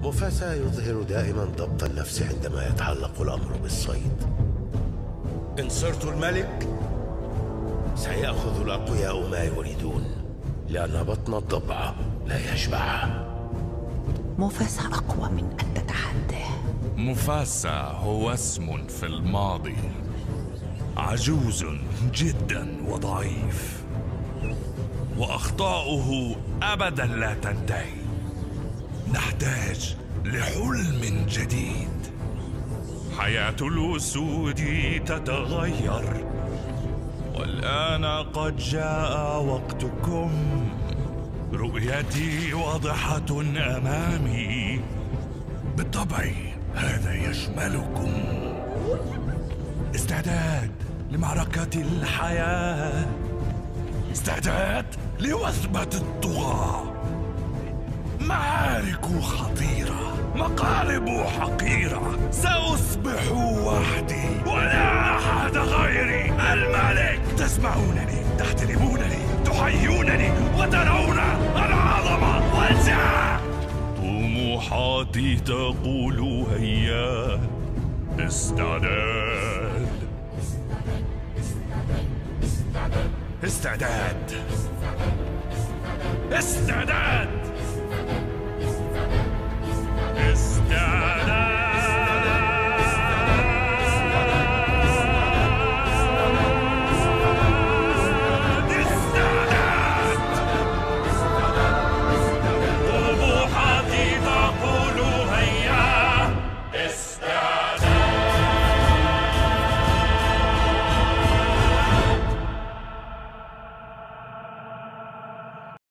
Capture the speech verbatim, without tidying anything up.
مفاسا يظهر دائما ضبط النفس عندما يتعلق الأمر بالصيد. إن صرت الملك سيأخذ الأقوياء ما يريدون، لأن بطن الضبع لا يشبع. مفاسا أقوى من أن تتحداه. مفاسا هو اسم في الماضي، عجوز جدا وضعيف، وأخطاؤه أبدا لا تنتهي. نحتاج لحلم جديد. حياة الأسود تتغير، والآن قد جاء وقتكم. رؤيتي واضحة أمامي، بالطبع هذا يشملكم. استعداد لمعركة الحياة، استعداد لوثبة الطغاة. معارك خطيرة، مقالب حقيرة. سأصبح وحدي ولا أحد غيري الملك. تسمعونني، تحترمونني، تحيونني، وترون العظمة والسعة. طموحاتي تقول هيا. استعداد استعداد استعداد